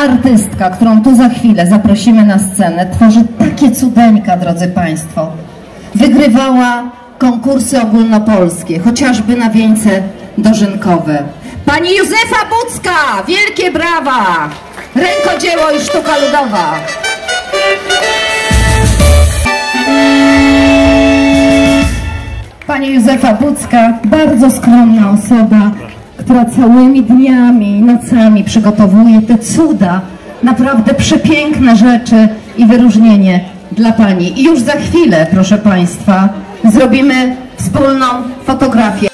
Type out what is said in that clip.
artystka, którą tu za chwilę zaprosimy na scenę, tworzy takie cudeńka, drodzy Państwo. Wygrywała konkursy ogólnopolskie, chociażby na wieńce dożynkowe. Pani Józefa Bucka, wielkie brawa! Rękodzieło i sztuka ludowa. Pani Józefa Bucka, bardzo skromna osoba, która całymi dniami i nocami przygotowuje te cuda, naprawdę przepiękne rzeczy i wyróżnienie dla Pani. I już za chwilę, proszę Państwa, zrobimy wspólną fotografię.